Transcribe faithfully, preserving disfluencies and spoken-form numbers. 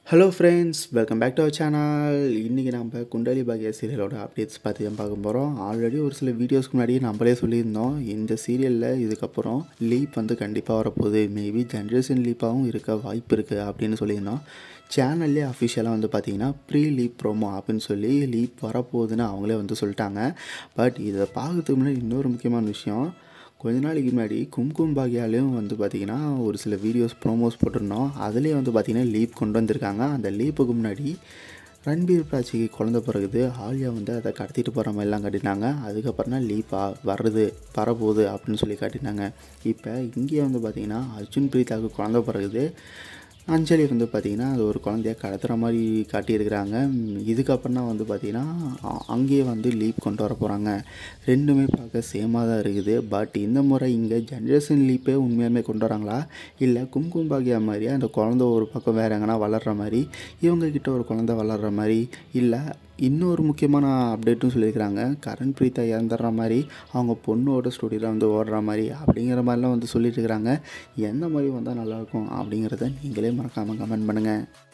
Hello friends, welcome back to our channel. இன்றைக்கி நம்ம குண்டலி Bhagya சீரியலோட updates பார்த்து தான் பார்க்க போகிறோம். ஆல்ரெடி ஒரு சில வீடியோஸ்க்கு முன்னாடி நம்மளே சொல்லியிருந்தோம், இந்த சீரியலில் இதுக்கப்புறம் லீப் வந்து கண்டிப்பாக வரப்போகுது, மேபி ஜென்ரேஷன் லீப்பாகவும் இருக்க வாய்ப்பு இருக்குது அப்படின்னு சொல்லியிருந்தோம். சேனல்லே அஃபிஷியலாக வந்து பார்த்திங்கன்னா ப்ரீ லீப் ப்ரோமோ அப்படின்னு சொல்லி லீப் வரப்போகுதுன்னு அவங்களே வந்து சொல்லிட்டாங்க. பட் இதை பார்க்கறதுக்கு முன்னாடி இன்னொரு முக்கியமான விஷயம், கொஞ்ச நாளைக்கு முன்னாடி கும்கும் பாக்யாலையும் வந்து பார்த்திங்கன்னா ஒரு சில வீடியோஸ் ப்ரோமோஸ் போட்டிருந்தோம். அதுலேயே வந்து பார்த்திங்கன்னா லீப் கொண்டு வந்திருக்காங்க. அந்த லீப்புக்கு முன்னாடி ரன்பீர் பிராச்சிக்கு குழந்த பிறகுது ஆலியா வந்து அதை கடத்திட்டு போகிற மாதிரிலாம் காட்டினாங்க. அதுக்கப்புறம் தான் லீப்பா வருது வரப்போகுது அப்படின்னு சொல்லி காட்டினாங்க. இப்போ இங்கேயே வந்து பார்த்திங்கன்னா அர்ஜுன் பிரீத்தாவுக்கு குழந்த பிறகுது அஞ்சலி வந்து பார்த்திங்கன்னா அது ஒரு குழந்தைய கடத்துகிற மாதிரி காட்டியிருக்கிறாங்க. இதுக்கப்புறம் தான் வந்து பார்த்திங்கன்னா அங்கேயே வந்து லீப் கொண்டு வர போகிறாங்க. ரெண்டுமே பார்க்க சேமாக தான் இருக்குது. பட் இந்த முறை இங்கே ஜென்ரேஷன் லீப்பே உண்மையாலுமே கொண்டு வராங்களா, இல்லை கும்கும் பாக்யா மாதிரியா அந்த குழந்த ஒரு பக்கம் வேறு எங்கன்னா வளர்கிற மாதிரி, இவங்கக்கிட்ட ஒரு குழந்த வளர்கிற மாதிரி, இல்லை இன்னொரு முக்கியமான அப்டேட்டும் சொல்லியிருக்கிறாங்க, கரண் பிரீத்தா இறந்துடுற மாதிரி அவங்க பொண்ணோட ஸ்டோரியில் வந்து ஓடுற மாதிரி அப்படிங்கிற மாதிரிலாம் வந்து சொல்லிட்டு இருக்கிறாங்க. எந்த மாதிரி வந்தால் நல்லாயிருக்கும் அப்படிங்கிறத நீங்களே மறக்காமல் கமெண்ட் பண்ணுங்கள்.